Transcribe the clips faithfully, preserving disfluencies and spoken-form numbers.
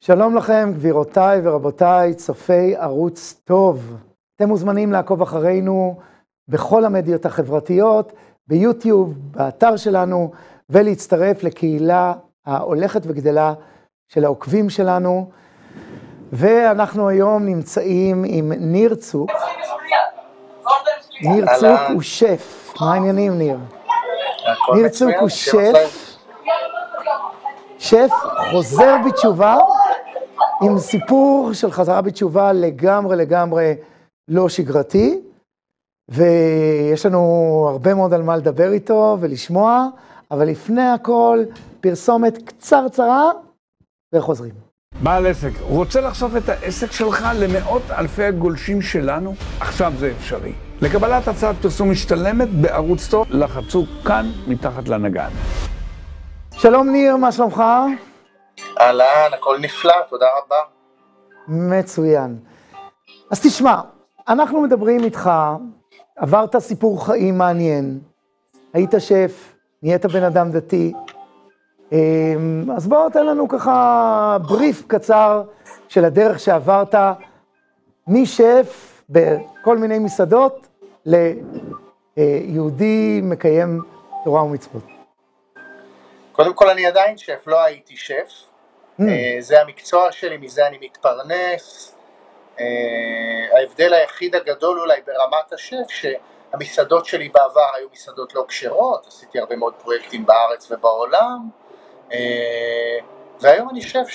שלום לכם, גבירותיי ורבותיי, צופי ערוץ טוב. אתם מוזמנים לעקוב אחרינו בכל המדיות החברתיות, ביוטיוב, באתר שלנו, ולהצטרף לקהילה ההולכת וגדלה של העוקבים שלנו. ואנחנו היום נמצאים עם ניר צוק. ניר צוק הוא שף. מה העניינים, ניר? ניר צוק הוא שף. שף חוזר בתשובה, עם סיפור של חזרה בתשובה לגמרי לגמרי לא שגרתי, ויש לנו הרבה מאוד על מה לדבר איתו ולשמוע, אבל לפני הכל פרסומת קצרצרה וחוזרים. בעל עסק, רוצה לחשוף את העסק שלך למאות אלפי הגולשים שלנו? עכשיו זה אפשרי. לקבלת הצעת פרסום משתלמת בערוץ טוב, לחצו כאן מתחת לנגן. שלום ניר, מה שלומך? אהלן, הכל נפלא, תודה רבה. מצוין. אז תשמע, אנחנו מדברים איתך, עברת סיפור חיים מעניין, היית שף, נהיית בן אדם דתי, אז בוא תן לנו ככה בריף קצר של הדרך שעברת משף בכל מיני מסעדות ליהודי מקיים תורה ומצוות. קודם כל אני עדיין שף, לא הייתי שף, mm. זה המקצוע שלי, מזה אני מתפרנס. ההבדל היחיד הגדול אולי ברמת השף, שהמסעדות שלי בעבר היו מסעדות לא כשרות, עשיתי הרבה מאוד פרויקטים בארץ ובעולם, והיום אני שף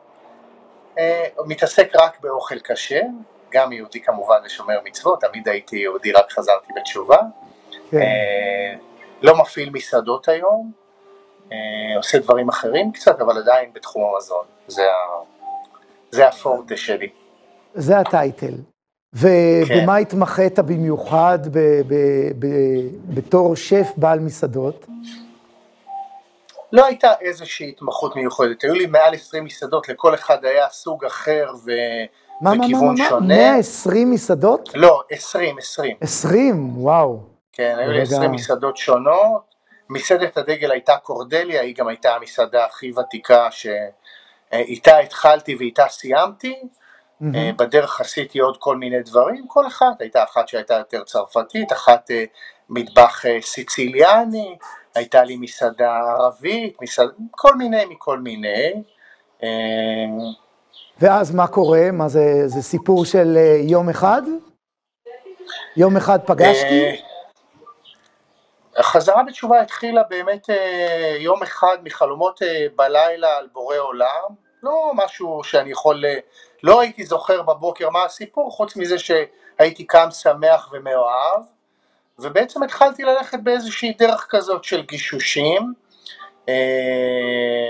שמתעסק רק באוכל כשר, גם יהודי כמובן ושומר מצוות, תמיד הייתי יהודי, רק חזרתי בתשובה, okay. לא מפעיל מסעדות היום, עושה דברים אחרים קצת, אבל עדיין בתחום המזון. זה, ה... זה הפורטה שלי. זה הטייטל. ובמה כן. התמחית במיוחד ב... ב... ב... בתור שף בעל מסעדות? לא הייתה איזושהי התמחות מיוחדת. היו לי מעל עשרים מסעדות, לכל אחד היה סוג אחר ו... מה, וכיוון מה, מה, שונה. מאה ועשרים מסעדות? לא, עשרים, עשרים. עשרים, וואו. כן, היו לי עשרים מסעדות שונות. מסעדת הדגל הייתה קורדליה, היא גם הייתה המסעדה הכי ותיקה שאיתה התחלתי ואיתה סיימתי, mm-hmm. בדרך עשיתי עוד כל מיני דברים, כל אחת, הייתה אחת שהייתה יותר צרפתית, אחת מטבח סיציליאני, הייתה לי מסעדה ערבית, מסעד... כל מיני מכל מיני. ואז מה קורה? מה זה, זה סיפור של יום אחד? יום אחד פגשתי? החזרה בתשובה התחילה באמת אה, יום אחד מחלומות אה, בלילה על בורא עולם, לא משהו שאני יכול, אה, לא הייתי זוכר בבוקר מה הסיפור, חוץ מזה שהייתי קם שמח ומאוהב, ובעצם התחלתי ללכת באיזושהי דרך כזאת של גישושים, אה,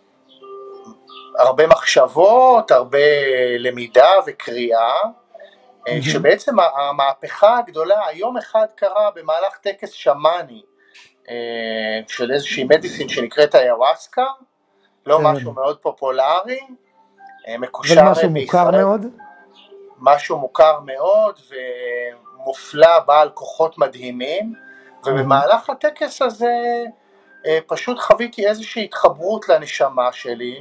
הרבה מחשבות, הרבה למידה וקריאה, שבעצם המהפכה הגדולה, היום אחד קרה במהלך טקס שמאני, של איזושהי מדיסין שנקראת היוואסקה, לא משהו מאוד פופולרי, מקושר אבל משהו מוכר מאוד? משהו מוכר מאוד ומופלא, בעל כוחות מדהימים, ובמהלך הטקס הזה פשוט חוויתי איזושהי התחברות לנשמה שלי,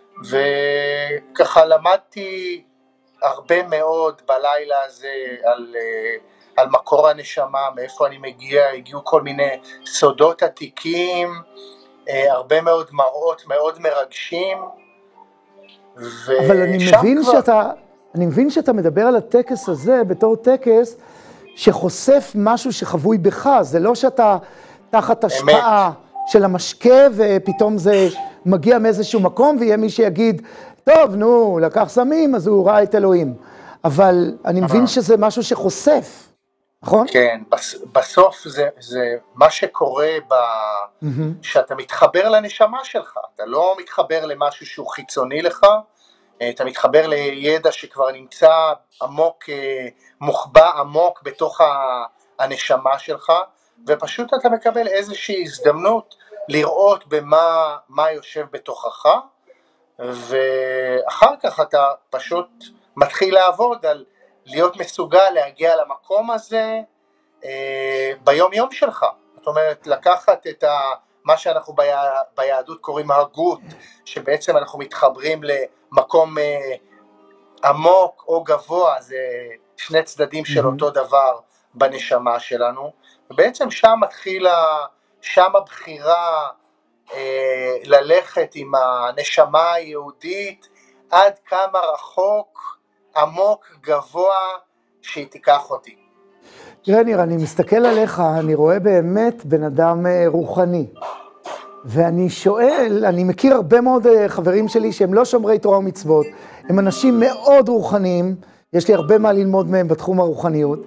וככה למדתי הרבה מאוד בלילה הזה על, על מקור הנשמה, מאיפה אני מגיע, הגיעו כל מיני סודות עתיקים, הרבה מאוד מראות מאוד מרגשים. אבל אני מבין, כבר... שאתה, אני מבין שאתה מדבר על הטקס הזה בתור טקס שחושף משהו שחבוי בך, זה לא שאתה תחת השפעה של המשקה ופתאום זה מגיע מאיזשהו מקום ויהיה מי שיגיד, טוב, נו, לקח סמים, אז הוא ראה את אלוהים. אבל אני מבין שזה משהו שחושף, נכון? כן, בסוף זה, זה מה שקורה ב... שאתה מתחבר לנשמה שלך, אתה לא מתחבר למשהו שהוא חיצוני לך, אתה מתחבר לידע שכבר נמצא עמוק, מוחבא עמוק בתוך הנשמה שלך, ופשוט אתה מקבל איזושהי הזדמנות לראות במה מה יושב בתוכך, ואחר כך אתה פשוט מתחיל לעבוד על להיות מסוגל להגיע למקום הזה אה, ביום יום שלך. זאת אומרת, לקחת את מה שאנחנו ביהדות קוראים הגות, שבעצם אנחנו מתחברים למקום עמוק או גבוה, זה שני צדדים של אותו דבר בנשמה שלנו, ובעצם שם מתחילה, שם הבחירה אה, ללכת עם הנשמה היהודית, עד כמה רחוק, עמוק, גבוה, שהיא תיקח אותי. תראה ניר, אני מסתכל עליך, אני רואה באמת בן אדם רוחני, ואני שואל, אני מכיר הרבה מאוד חברים שלי שהם לא שומרי תורה ומצוות, הם אנשים מאוד רוחניים, יש לי הרבה מה ללמוד מהם בתחום הרוחניות.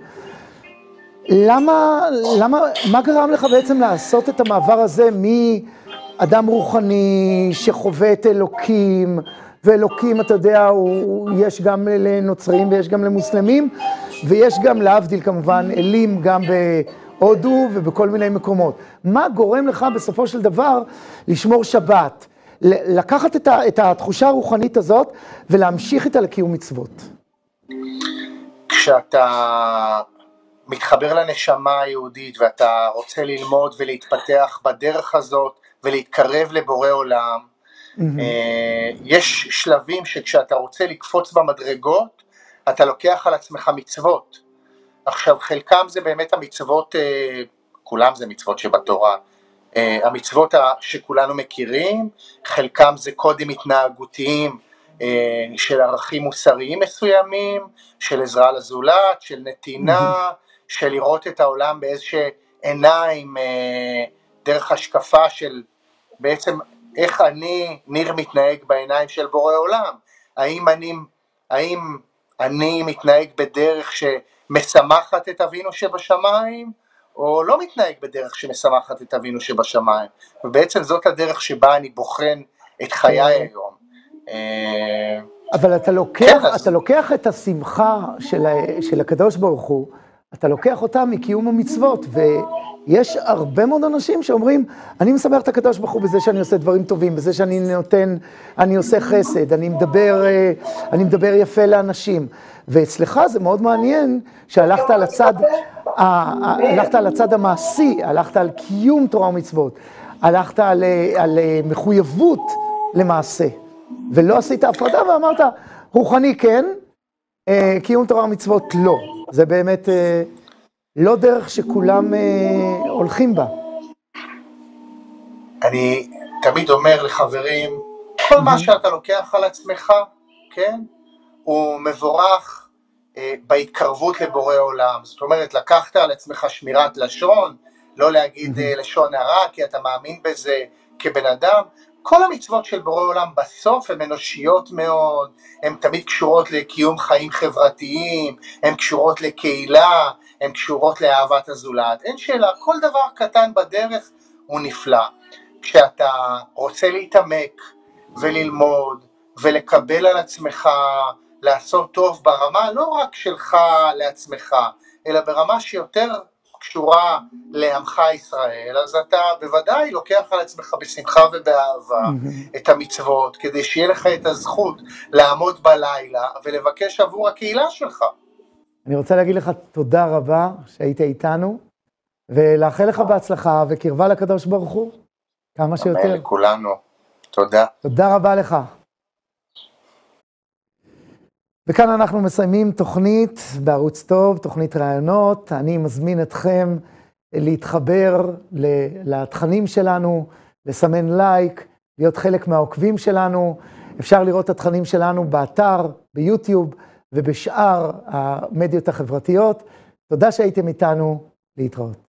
למה, למה, מה גרם לך בעצם לעשות את המעבר הזה מאדם רוחני שחווה את אלוקים, ואלוקים, אתה יודע, הוא, יש גם לנוצרים ויש גם למוסלמים, ויש גם להבדיל כמובן אלים גם בהודו ובכל מיני מקומות. מה גורם לך בסופו של דבר לשמור שבת, לקחת את, ה, את התחושה הרוחנית הזאת ולהמשיך איתה לקיום מצוות? כשאתה מתחבר לנשמה היהודית ואתה רוצה ללמוד ולהתפתח בדרך הזאת ולהתקרב לבורא עולם, mm-hmm. יש שלבים שכשאתה רוצה לקפוץ במדרגות, אתה לוקח על עצמך מצוות. עכשיו חלקם זה באמת המצוות, כולם זה מצוות שבתורה, המצוות שכולנו מכירים, חלקם זה קודים התנהגותיים של ערכים מוסריים מסוימים, של עזרה לזולת, של נתינה, mm-hmm. של לראות את העולם באיזושהי עיניים, דרך השקפה של בעצם איך אני, ניר, מתנהג בעיניים של בורא עולם. האם אני, האם אני מתנהג בדרך שמשמחת את אבינו שבשמיים, או לא מתנהג בדרך שמשמחת את אבינו שבשמיים. ובעצם זאת הדרך שבה אני בוחן את חיי היום. אבל אתה לוקח, כן, אתה אז... לוקח את השמחה של, של הקדוש ברוך הוא, אתה לוקח אותה מקיום המצוות, ויש הרבה מאוד אנשים שאומרים, אני משמח את הקדוש ברוך הוא בזה שאני עושה דברים טובים, בזה שאני נותן, אני עושה חסד, אני מדבר, אני מדבר יפה לאנשים. ואצלך זה מאוד מעניין שהלכת על הצד, הלכת על הצד המעשי, הלכת על קיום תורה ומצוות, הלכת על, על מחויבות למעשה, ולא עשית הפרדה ואמרת, רוחני כן, קיום תורה ומצוות לא. זה באמת לא דרך שכולם הולכים בה. אני תמיד אומר לחברים, כל מה שאתה לוקח על עצמך, כן, הוא מבורך בהתקרבות לבורא עולם. זאת אומרת, לקחת על עצמך שמירת לשון, לא להגיד לשון הרע, כי אתה מאמין בזה כבן אדם. כל המצוות של בורא עולם בסוף הן אנושיות מאוד, הן תמיד קשורות לקיום חיים חברתיים, הן קשורות לקהילה, הן קשורות לאהבת הזולת. אין שאלה, כל דבר קטן בדרך הוא נפלא. כשאתה רוצה להתעמק וללמוד ולקבל על עצמך, לעשות טוב ברמה לא רק שלך לעצמך, אלא ברמה שיותר קשורה לעמך ישראל, אז אתה בוודאי לוקח על עצמך בשמחה ובאהבה mm-hmm. את המצוות, כדי שיהיה לך את הזכות לעמוד בלילה ולבקש עבור הקהילה שלך. אני רוצה להגיד לך תודה רבה שהיית איתנו, ולאחל לך בהצלחה וקרבה לקדוש ברוך הוא, כמה שיותר. אמן לכולנו, תודה. תודה רבה לך. וכאן אנחנו מסיימים תוכנית בערוץ טוב, תוכנית רעיונות. אני מזמין אתכם להתחבר לתכנים שלנו, לסמן לייק, להיות חלק מהעוקבים שלנו. אפשר לראות את התכנים שלנו באתר, ביוטיוב ובשאר המדיות החברתיות. תודה שהייתם איתנו, להתראות.